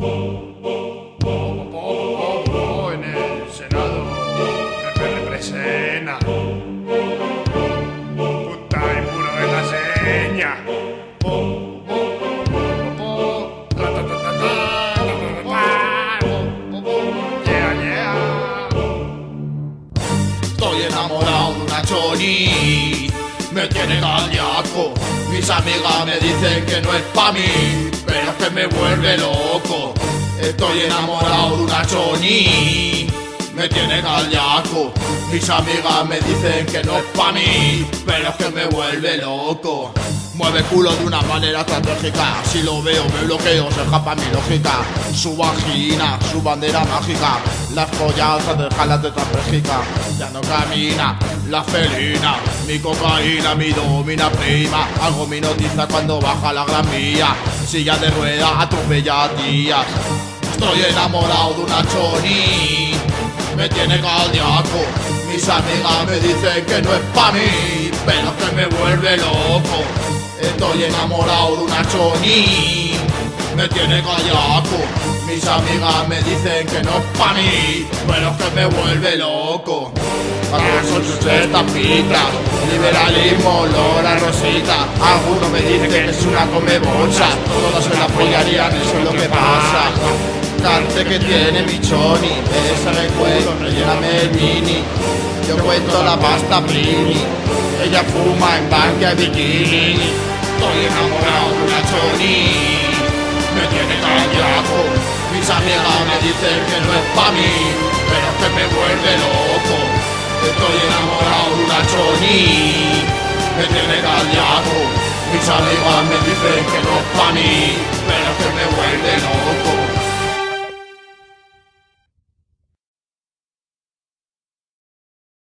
En el Senado me representa. Puta y puro de la seña. Yeah, yeah. Estoy enamorado de una choni, me tiene caliaco. Mis amigas me dicen que no es pa' mí, pero es que me vuelve loco. Estoy enamorado de una choni, me tiene caliaco. Mis amigas me dicen que no es pa' mí, pero es que me vuelve loco. Mueve culo de una manera estratégica, si lo veo me bloqueo, se escapa mi lógica. Su vagina, su bandera mágica, las pollas se dejan la tetrapléjica. Ya no camina, la felina, mi cocaína, mi domina prima. Algo me notiza cuando baja la gran vía, silla de rueda atropella a tías. Estoy enamorado de una choni, me tiene cardíaco. Mis amigas me dicen que no es pa' mí, pero es que me vuelve loco. Estoy enamorado de una choni, me tiene cardíaco. Mis amigas me dicen que no es pa' mí, pero es que me vuelve loco. Ahora son sus estapitas, liberalismo, Lola Rosita. Algunos me dicen que es una comebocha, todos se la follarían, eso es lo que pasa. Cante que tiene mi choni, bésame el cuello, relléname el mini. Yo cuento la pasta primi, ella fuma en banca y bikini. Estoy enamorado de una choni, me tiene callado. Mis amigas me dicen que no es pa' mí, pero es que me vuelve loco. Estoy enamorado de una choni, me tiene callado. Mis amigas me dicen que no es pa' mí, pero es que me vuelve loco.